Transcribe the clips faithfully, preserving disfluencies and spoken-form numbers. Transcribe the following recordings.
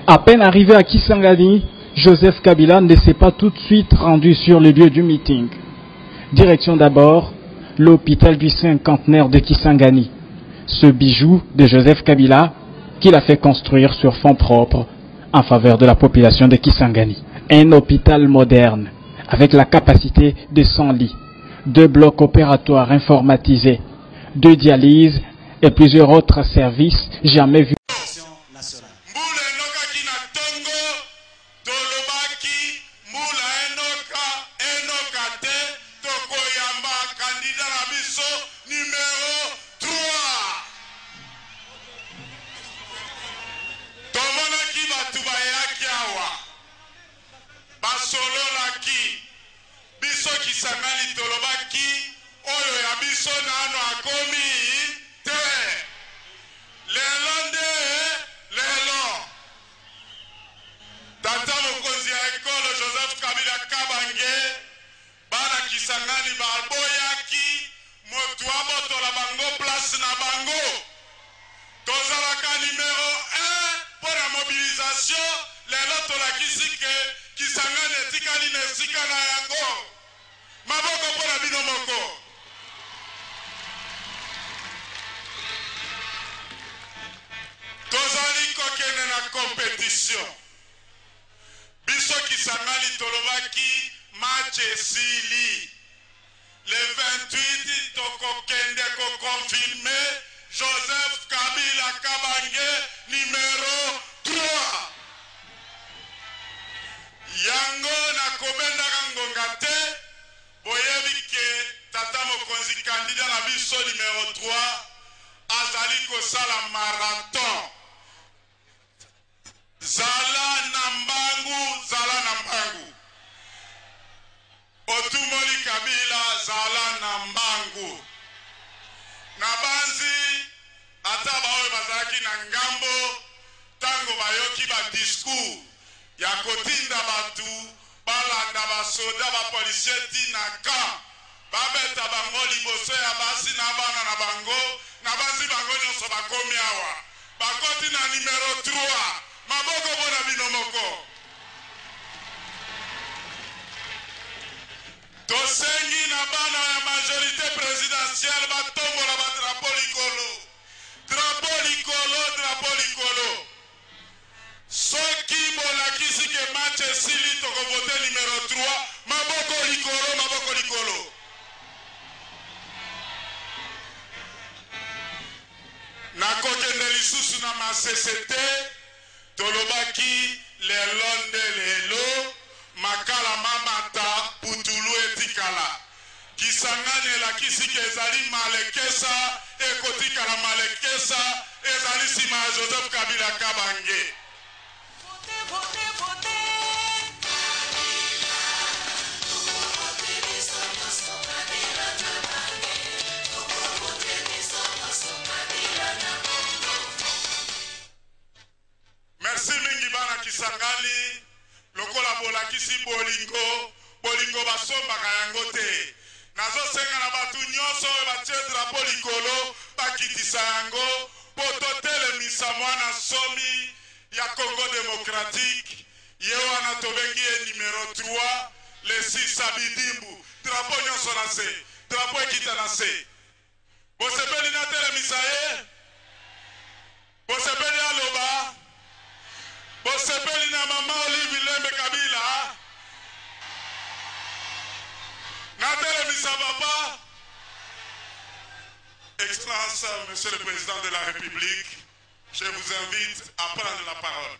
À peine arrivé à Kisangani, Joseph Kabila ne s'est pas tout de suite rendu sur le lieu du meeting. Direction d'abord l'hôpital du cinquantenaire de Kisangani. Ce bijou de Joseph Kabila qu'il a fait construire sur fonds propres en faveur de la population de Kisangani. Un hôpital moderne avec la capacité de cent lits, deux blocs opératoires informatisés, deux dialyses et plusieurs autres services jamais vus. Biso Kisangani tolobaki oyo ya biso nano akomi te lelo nde lelo tata mokonzi ya ekolo Joseph Kabila Kabange bana Kisangani baboyaki motu abotola bango place na bango tozalaka numéro un pour la mobilisation lelo tolakisi ke Kisangani etikali na esika na yango maboko pona bino moko tozali kokende na compétition biso Kisangani tolobaki match esili le vingt-huit tokokende ko confirmer Joseph Kabila Kabange numéro trois yango na kobenda ngonga te boyebi ke tata mokonzi candidat na biso numéro trois azali kosala marathon zala na mbangu zala na mbangu otumoli Kabila zala na mbangu na banzi ata baoyo bazalaki na ngambo tango bayoki ba discours ya kotinda batu balanda basoda bapolisie tina ka babeta bango liboso ya basi na bana na bango na banzi bango nyonso bakomi awa bakoti na numéro trois maboko bona bino moko tosengi na bana ya majorité présidentielle batombola ba drapeau likolo drapeau likolo drapeau likolo soki bolakisi ke match esili tokovote numéro trois maboko likolo maboko likolo nakokende lisusu na masesete tolobaki lelo nde lelo makala mamata putulu etikala Kisangani elakisi ke ezali malekesa ekotikala malekesa ezali sima ya Joseph Kabila Kabange. Merci mingi bana Kisangani lokola bolakisi bolingo bolingo basombaka yango te nazo senga na batu nyonso batie drapeau likolo bakitisa yango po totelemisa mwana somi ya Congo démocratique ye wana tobengi ye numéro trois le six Abidimbu drapeau nyonso na se drapeau ekita na se bosepeli na telemisa ye bosepeli aloba bosepeli na mama Olive Lembe Kabila Nathalie Missababa. Excellence, Monsieur le Président de la République, je vous invite à prendre la parole.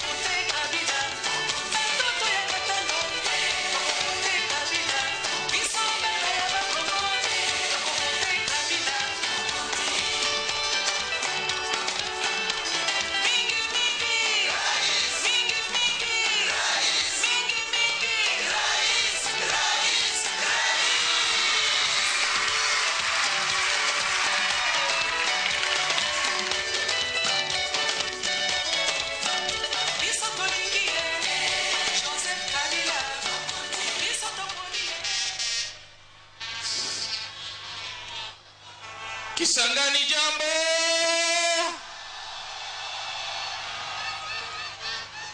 Kisangani jambo.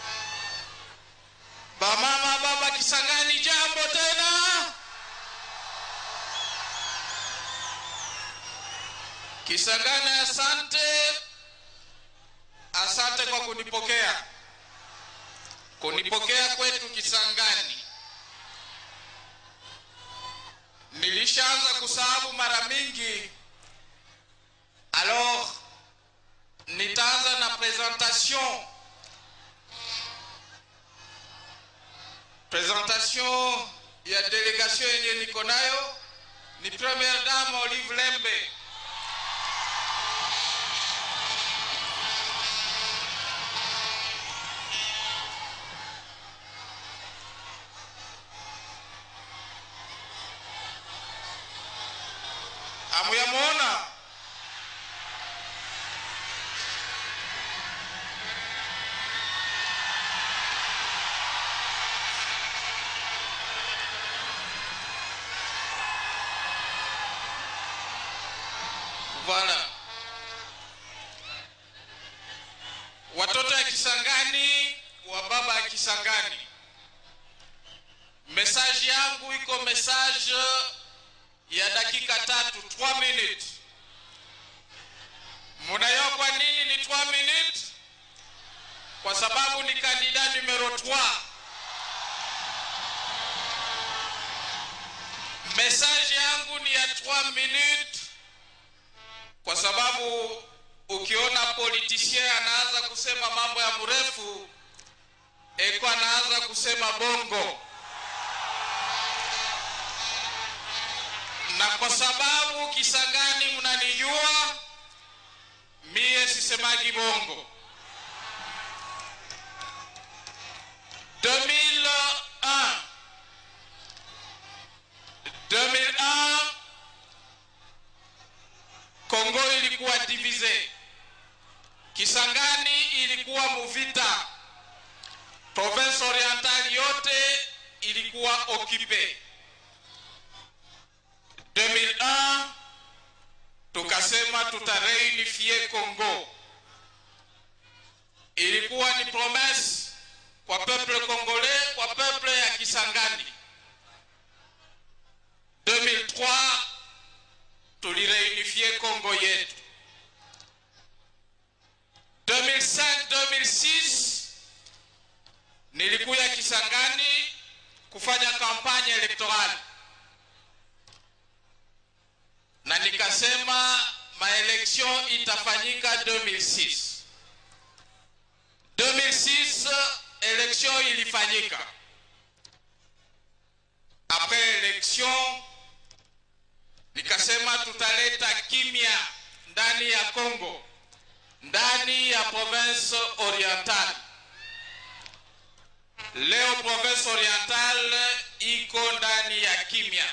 Kisangani, asante. Asante kwa kunipokea. Kunipokea kwetu Kisangani. Nilishaanza kusahabu mara mingi. Alors, nitaanza na presentation. Presentation ya delegation yenye niko nayo ni Première Dame Olive Lembe. Amuyamuona? Voilà. Watoto ya Kisangani, wa baba ya Kisangani. Message yangu iko message ya dakika tatu, trois minutes. Munayo kwa nini ni trois minutes? Kwa sababu ni kandida numero trois. Message yangu ni ya trois minutes. Kwa sababu ukiona politicien anaanza kusema mambo ya mrefu, eko anaanza kusema bongo. Na kwa sababu Kisangani mnanijua, mie sisemagi bongo. deux mille un deux mille un Kongo ilikuwa divise. Kisangani ilikuwa muvita. Province orientale yote ilikuwa occupée. deux mille un tukasema tutareunifie Kongo. Ilikuwa ni promesse kwa peuple congolais, kwa peuple ya Kisangani. deux mille trois tulireunifie Kongo yetu. deux mille cinq deux mille six nilikuya Kisangani kufanya kampanye elektorali. Na nikasema maelection itafanyika deux mille six. deux mille six election ilifanyika. Après election nikasema tutaleta kimya ndani ya Kongo, ndani ya province orientale. Leo province orientale iko ndani ya kimya.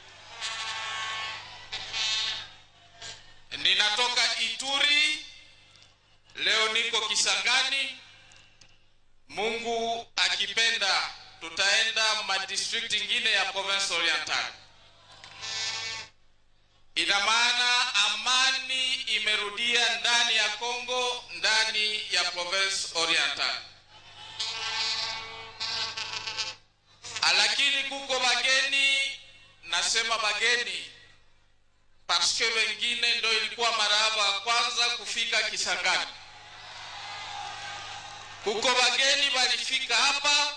Ninatoka Ituri, leo niko Kisangani. Mungu akipenda tutaenda ma district ingine ya province orientale. Ina maana amani imerudia ndani ya Kongo, ndani ya province orientale. Lakini kuko bageni, nasema bageni parce que wengine ndo ilikuwa maraba ya kwanza kufika Kisangani. Kuko bageni walifika hapa,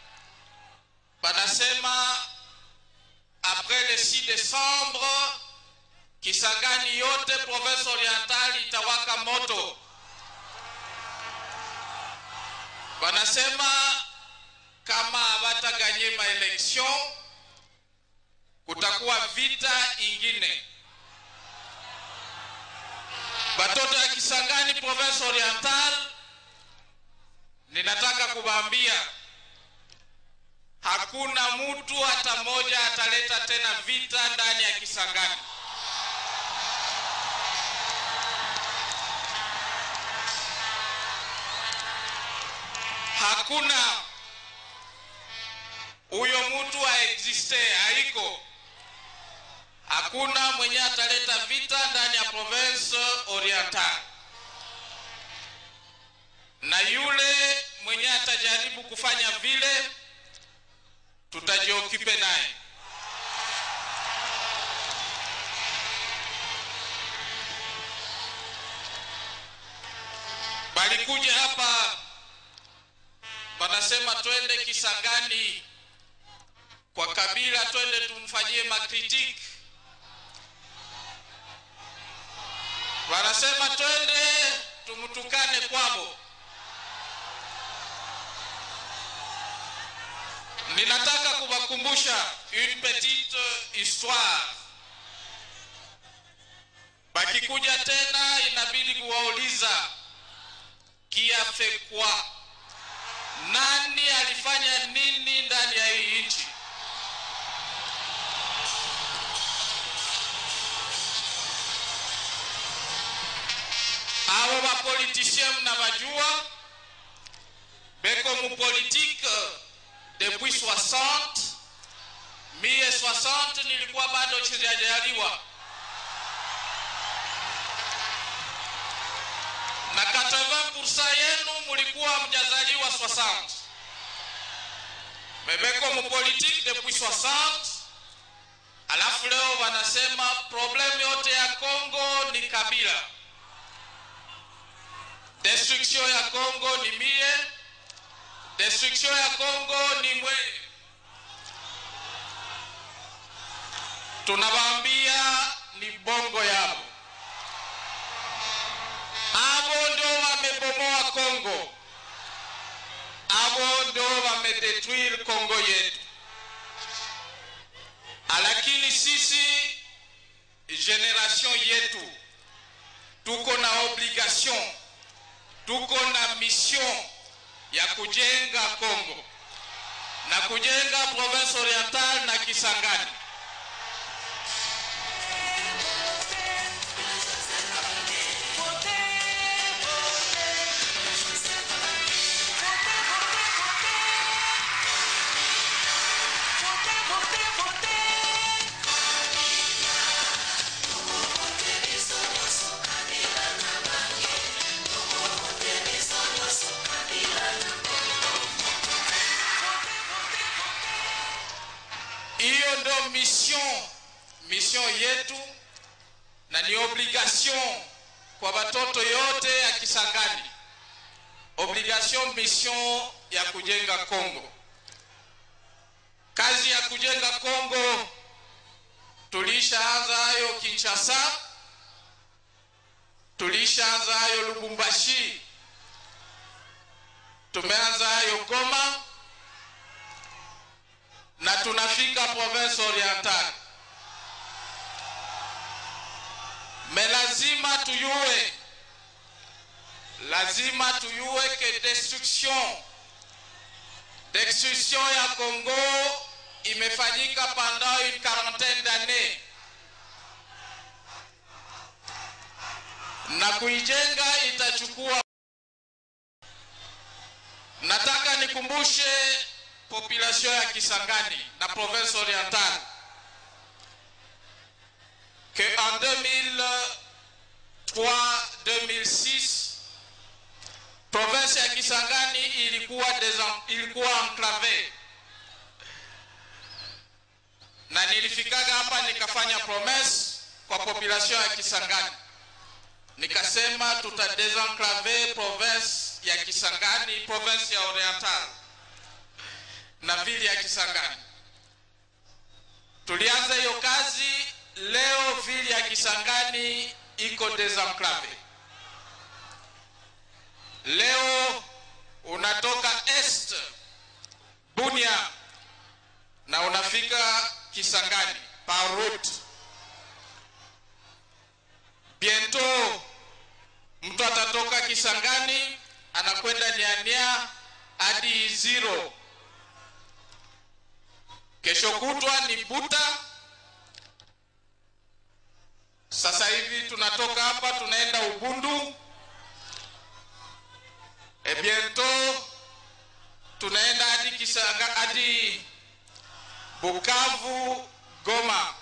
banasema après le six décembre Kisangani yote province orientale itawaka moto. Banasema kama hawataganye ma election kutakuwa vita ingine. Batoto ya Kisangani province orientale, ninataka kuwaambia hakuna mtu hata moja ataleta tena vita ndani ya Kisangani. Hakuna. Huyo mtu haexiste, haiko. Hakuna mwenye ataleta vita ndani ya province orientale. Na yule mwenye atajaribu kufanya vile, tutajiokipe naye. Walikuja hapa wanasema twende Kisangani kwa Kabila, twende tumfanyie makritiki. Wanasema twende tumtukane kwao. Ninataka kuwakumbusha une petite histoire. Bakikuja tena inabidi kuwauliza qui a fait quoi? Nani alifanya nini ndani ya hii nchi? Hao wa politiciens mnawajua, beko mu politique depuis soixante, mie soixante nilikuwa bado sijajaliwa. Na quatre-vingts pour cent yenu mulikuwa mjazaliwa soixante. Mebeko mu politique depuis soixante. Alafu leo wanasema problem yote ya Kongo ni Kabila. Destruction ya Kongo ni mie. Destruction ya Kongo ni mwe. Tunawaambia ni bongo yao. Abo ndo wamebomoa Kongo. Abo ndo wamedetruire Kongo yetu. Lakini sisi generation yetu tuko na obligation, tuko na mission ya kujenga Kongo na kujenga province orientale na Kisangani. Iyo ndo mission, mission yetu na ni obligation kwa watoto yote ya Kisangani. Obligation, mission ya kujenga Kongo. Kazi ya kujenga Kongo tulishaanza hayo Kinshasa, tulishaanza hayo Lubumbashi, tumeanza hayo Goma, na tunafika province orientale. Me lazima tuyue, lazima tuyue que destruction, destruction ya Kongo imefanyika pendant une quarantaine d'années. Na kuijenga itachukua. Nataka nikumbushe population ya Kisangani na province orientale que en deux mille trois deux mille six province ya Kisangani ilikuwa ilikuwa enclave. Na nilifikaga hapa nikafanya promesse kwa population ya Kisangani. Nikasema tuta desenclave province ya Kisangani, province ya orientale na vile ya Kisangani. Tulianza hiyo kazi, leo vile ya Kisangani iko desenclave. Leo unatoka est Bunia na unafika Kisangani par route. Bientôt mtu atatoka Kisangani anakwenda Nyania hadi Zero. Kesho kutwa ni Buta. Sasa hivi tunatoka hapa tunaenda Ubundu. E bientôt tunaenda hadi Kisanga hadi Bukavu, Goma.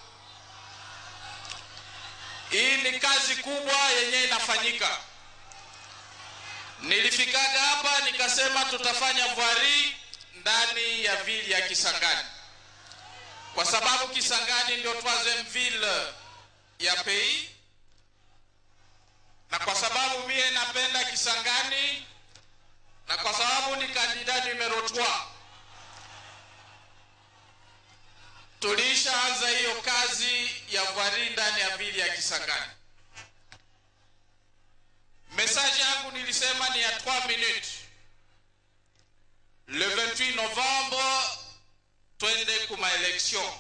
Hii ni kazi kubwa yenye inafanyika. Nilifikaga hapa nikasema tutafanya voirie ndani ya vile ya Kisangani. Kwa sababu Kisangani ndio troisième ville ya pays. na kwa sababu mie napenda Kisangani, na kwa sababu ni kandida numero tatu, tulishaanza hiyo kazi ya voirie ndani ya vile ya Kisangani. Message yangu nilisema ni ya trois minutes. Le vingt-huit novembre twende kuma election.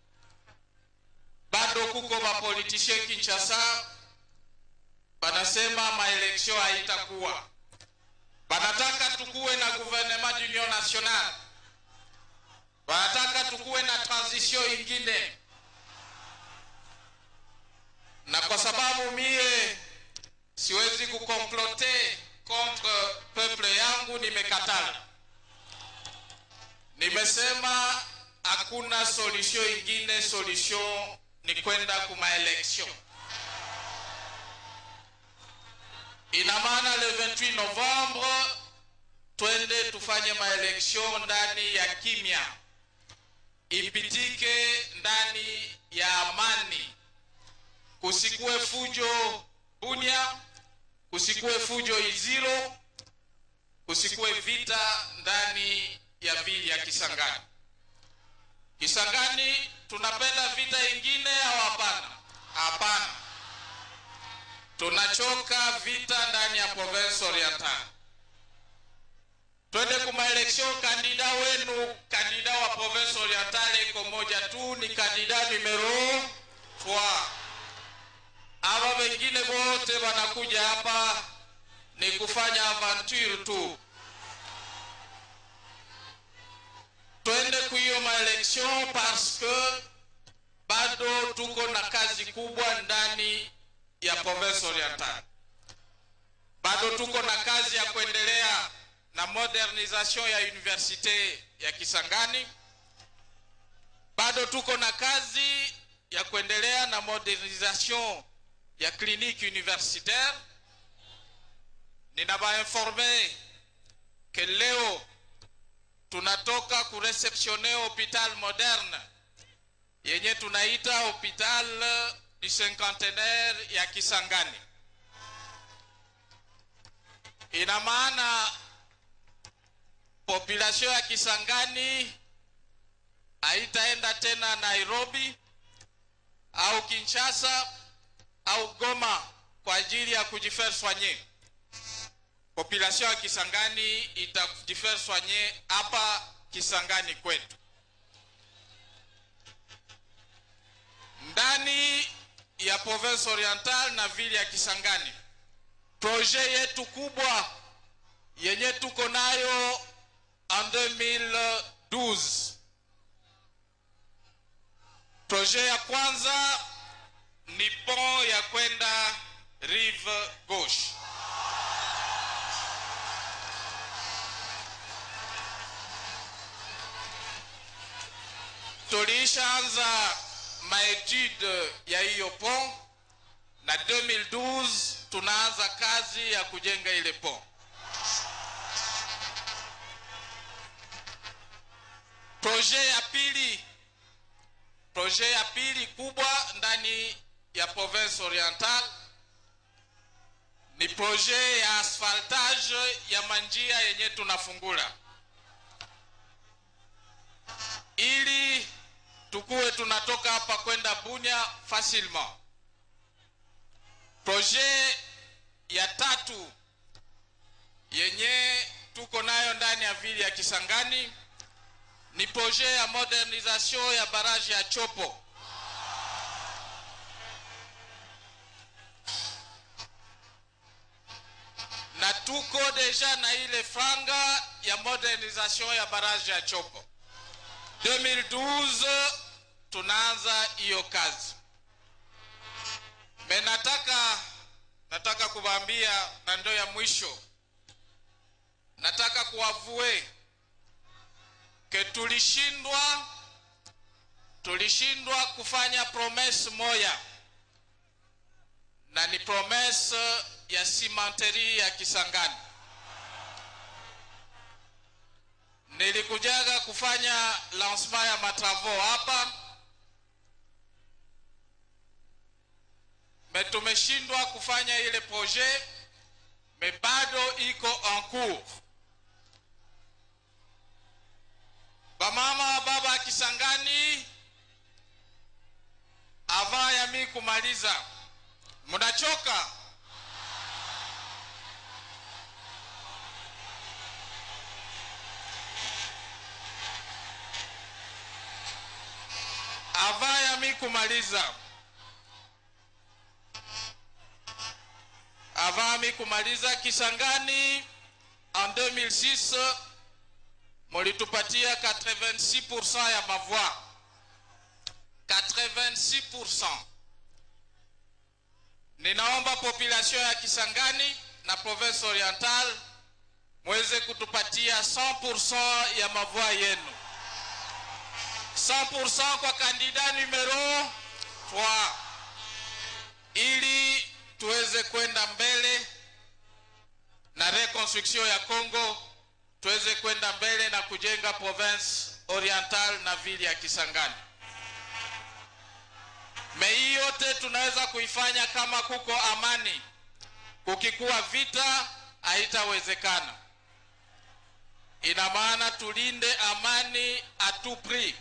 Bado kuko ba politicien Kinshasa banasema ma election haitakuwa. Banataka tukuwe na gouvernement d'union nationale. Banataka tukuwe na transition ingine. Na kwa sababu mie siwezi kukomplote contre peuple yangu, nimekatala. Nimesema hakuna solution ingine, solution ni kwenda kuma election. Ina maana le vingt-huit novembre twende tufanye ma election ndani ya kimya, ipitike ndani ya amani, kusikue fujo Bunia, kusikue fujo Iziro, kusikue vita ndani ya vile ya Kisangani. Kisangani tunapenda vita ingine au hapana? Hapana. Tunachoka vita ndani ya province oriental. Twende kuma election, kandida wenu, kandida wa province oriental iko moja tu, ni kandida numero tatu. Aba wengine wote wanakuja hapa ni kufanya aventure tu. Twende kuyo ma election parce que bado tuko na kazi kubwa ndani ya province oriental. Bado tuko na kazi ya kuendelea na modernisation ya universite ya Kisangani. Bado tuko na kazi ya kuendelea na modernisation ya clinique universitaire. Ninaba informe que leo tunatoka kureceptionner hopital moderne yenye tunaita hopital du cinquantenaire ya Kisangani. Ina maana population ya Kisangani haitaenda tena Nairobi au Kinshasa au Goma kwa ajili ya kujifaire soigner. Population ya Kisangani itajifaire soigner hapa Kisangani kwetu. Ndani ya province oriental na vile ya Kisangani, projet yetu kubwa yenye tuko nayo en deux mille douze. Projet ya kwanza ni pont ya kwenda rive gauche. Tulishaanza maetude ya hiyo pont na deux mille douze tunaanza kazi ya kujenga ile pont. Projet ya pili, projet ya pili kubwa ndani ya province oriental ni projet ya asphaltage ya manjia yenye tunafungula ili tukuwe tunatoka hapa kwenda Bunia facilement. Projet ya tatu yenye tuko nayo ndani ya vile ya Kisangani ni projet ya modernisation ya barrage ya Chopo. Na tuko deja na ile franga ya modernisation ya barrage ya Chopo. deux mille douze tunaanza hiyo kazi. Menataka nataka kuwaambia, na ndo ya mwisho, nataka kuwavue ke tulishindwa tulishindwa kufanya promesse moja, na ni promesse ya cimenterie ya Kisangani. Nilikujaga kufanya lancement ya matravo hapa. Meto tumeshindwa kufanya ile projet, mais bado iko en cours. Bamama baba Kisangani, avant ya mi kumaliza, munachoka? Avant ya mi kumaliza, avant mi kumaliza, Kisangani en deux mille six mulitupatia quatre-vingt-six pour cent ya mavoix. quatre-vingt-six pour cent. Ninaomba population ya Kisangani na province orientale mweze kutupatia cent pour cent ya mavoix yenu. cent pour cent kwa kandida numero trois, ili tuweze kwenda mbele na reconstruction ya Congo, tuweze kwenda mbele na kujenga province orientale na vile ya Kisangani. Mei yote tunaweza kuifanya kama kuko amani. Kukikuwa vita haitawezekana. Ina maana tulinde amani à tout prix.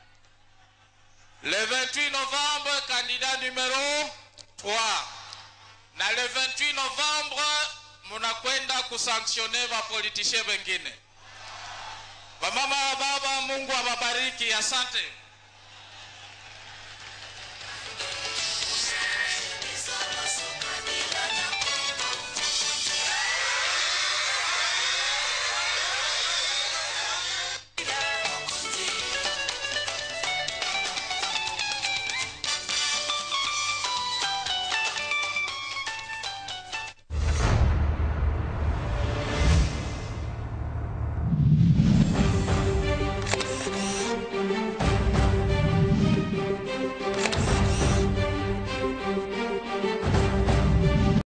Le vingt-huit novembre, candidat numéro trois. Na le vingt-huit novembre, munakwenda kusanctionner wa politiciens wengine. Bamama wa baba, Mungu awabariki. Asante.